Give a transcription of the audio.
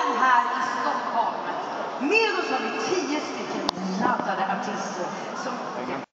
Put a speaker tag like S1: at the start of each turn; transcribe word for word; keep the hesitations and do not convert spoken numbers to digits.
S1: Finalen här i Stockholm. Med oss har vi tio stycken laddade artister som